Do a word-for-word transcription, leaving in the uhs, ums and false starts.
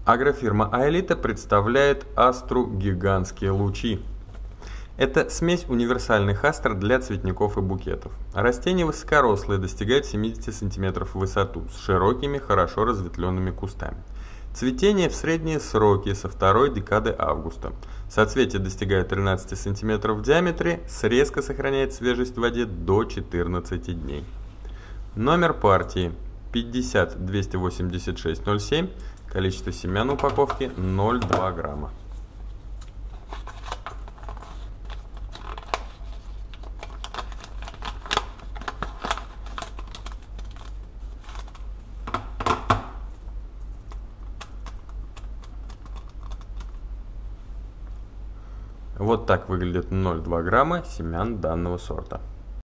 Агрофирма Аэлита представляет астру «Гигантские лучи». Это смесь универсальных астр для цветников и букетов. Растение высокорослое, достигает семидесяти сантиметров в высоту, с широкими, хорошо разветвленными кустами. Цветение в средние сроки со второй декады августа. Соцветие достигает тринадцати сантиметров в диаметре, срезка сохраняет свежесть в воде до четырнадцати дней. Номер партии пятьдесят двести восемьдесят шесть ноль семь. Количество семян упаковки ноль целых два грамма. Вот так выглядит ноль целых два грамма семян данного сорта.